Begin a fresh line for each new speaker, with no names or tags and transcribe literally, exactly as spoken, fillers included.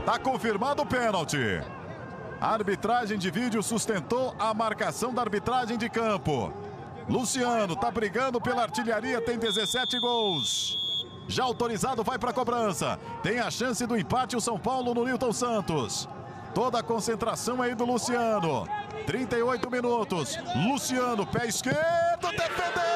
Tá confirmado o pênalti. A arbitragem de vídeo sustentou a marcação da arbitragem de campo. Luciano tá brigando pela artilharia, tem dezessete gols. Já autorizado, vai para a cobrança. Tem a chance do empate o São Paulo no Nilton Santos. Toda a concentração aí do Luciano. trinta e oito minutos. Luciano, pé esquerdo, defendeu!